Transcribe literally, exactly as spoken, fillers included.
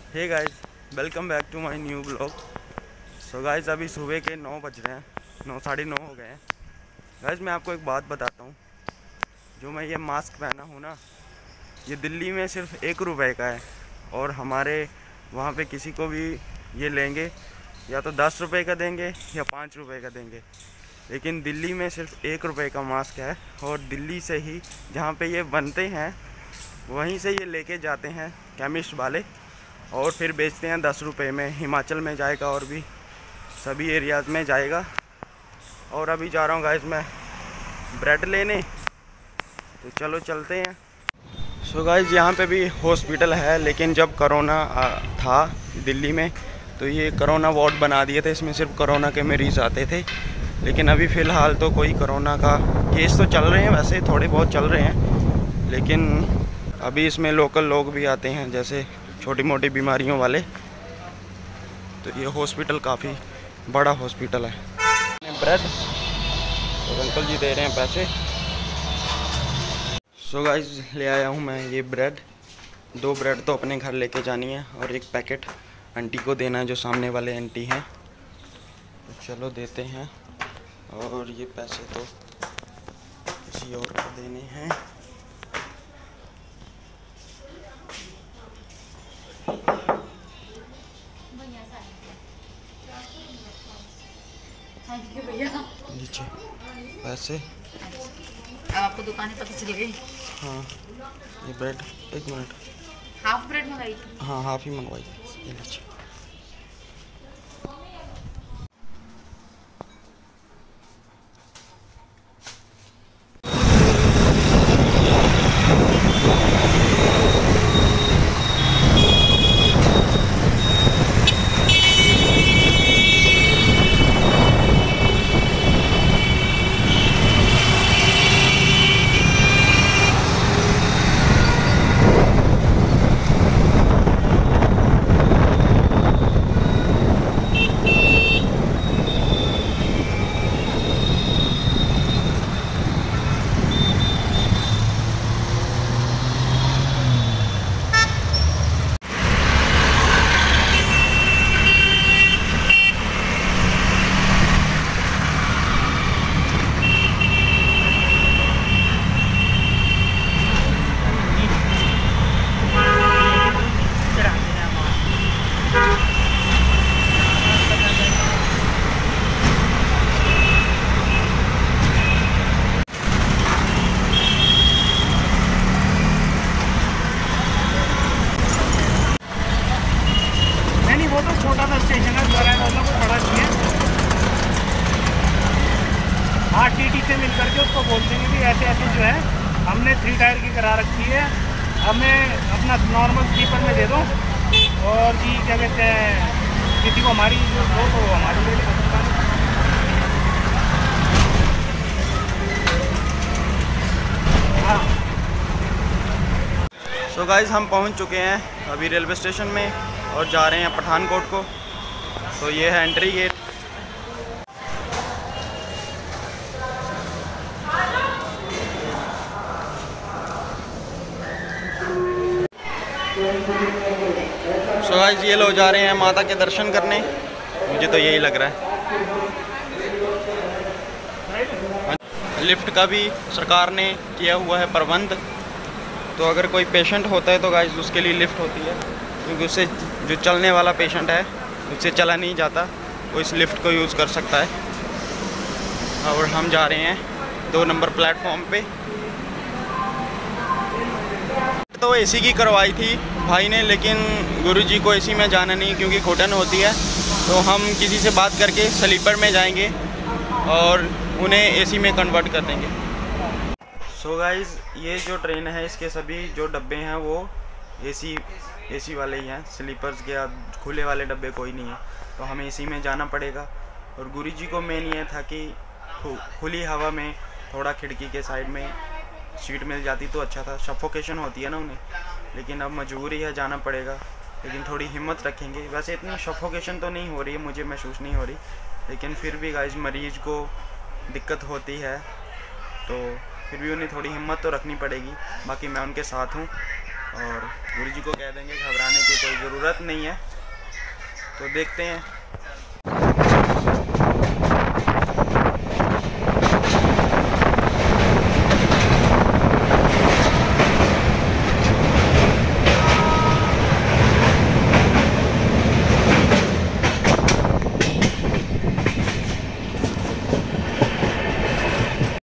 Hey guys, welcome back to my new blog. So guys, अभी सुबह के नौ बज रहे हैं, नौ साढ़े नौ हो गए हैं। गाइस, मैं आपको एक बात बताता हूँ। जो मैं ये मास्क पहना हूँ ना, ये दिल्ली में सिर्फ एक रुपए का है, और हमारे वहाँ पे किसी को भी ये लेंगे या तो दस रुपए का देंगे या पाँच रुपए का देंगे, लेकिन दिल्ली में सिर्फ एक रुपए का मास्क है। और दिल्ली से ही जहाँ पे ये बनते हैं वहीं से ये लेके जाते हैं केमिस्ट वाले, और फिर बेचते हैं दस रुपये में। हिमाचल में जाएगा और भी सभी एरियाज़ में जाएगा। और अभी जा रहा हूँ गाइस मैं ब्रेड लेने, तो चलो चलते हैं। सो गाइस, यहाँ पे भी हॉस्पिटल है, लेकिन जब कोरोना था दिल्ली में तो ये कोरोना वार्ड बना दिए थे। इसमें सिर्फ कोरोना के मरीज़ आते थे, लेकिन अभी फ़िलहाल तो कोई कोरोना का केस तो चल रहे हैं, वैसे थोड़े बहुत चल रहे हैं, लेकिन अभी इसमें लोकल लोग भी आते हैं, जैसे छोटी मोटी बीमारियों वाले। तो ये हॉस्पिटल काफ़ी बड़ा हॉस्पिटल है। ब्रेड और अंकल जी दे रहे हैं पैसे। सो गाइस, ले आया हूँ मैं ये ब्रेड। दो ब्रेड तो अपने घर लेके जानी है, और एक पैकेट आंटी को देना है जो सामने वाले आंटी हैं। तो चलो देते हैं। और ये पैसे तो किसी और को देने हैं। नीचे पैसे। अब आपको दुकान पता चल गई। हाँ, ये ब्रेड, एक मिनट। हाफ ब्रेड मंगाई? हाँ, हाफ ही मंगवाई। ये लीजिए। छोटा सा स्टेशन है, वाला को बड़ा नहीं है। हाँ, टीटी से मिल करके उसको बोल देंगे कि ऐसे ऐसे जो है हमने थ्री टायर की करा रखी है, हमें अपना नॉर्मल स्लीपर में दे दो, और जी क्या कहते हैं किसी को हमारी जो दो तो हमारी ले लेगा। हाँ। सो गाइस, हम पहुंच चुके हैं अभी रेलवे स्टेशन में और जा रहे हैं पठानकोट को। तो ये है एंट्री गेट। सो गाइस, ये लोग जा रहे हैं माता के दर्शन करने, मुझे तो यही लग रहा है। लिफ्ट का भी सरकार ने किया हुआ है प्रबंध, तो अगर कोई पेशेंट होता है तो गाइस उसके लिए लिफ्ट होती है, क्योंकि उससे जो चलने वाला पेशेंट है उससे चला नहीं जाता, वो इस लिफ्ट को यूज़ कर सकता है। और हम जा रहे हैं दो नंबर प्लेटफॉर्म पे। तो एसी की करवाई थी भाई ने, लेकिन गुरुजी को एसी में जाना नहीं क्योंकि घुटन होती है, तो हम किसी से बात करके स्लीपर में जाएंगे और उन्हें एसी में कन्वर्ट कर देंगे। सो गाइस, ये जो ट्रेन है इसके सभी जो डब्बे हैं वो एसी एसी वाले ही हैं। स्लीपर्स के खुले वाले डब्बे कोई नहीं है, तो हमें एसी में जाना पड़ेगा। और गुरुजी को मेन ये था कि खुली हवा में थोड़ा खिड़की के साइड में सीट मिल जाती तो अच्छा था। सफोकेशन होती है ना उन्हें, लेकिन अब मजबूरी है, जाना पड़ेगा। लेकिन थोड़ी हिम्मत रखेंगे। वैसे इतनी सफोकेशन तो नहीं हो रही है, मुझे महसूस नहीं हो रही, लेकिन फिर भी गाइस मरीज़ को दिक्कत होती है, तो फिर भी उन्हें थोड़ी हिम्मत तो रखनी पड़ेगी। बाकी मैं उनके साथ हूँ और गुरु जी को कह देंगे घबराने की कोई ज़रूरत नहीं है। तो देखते हैं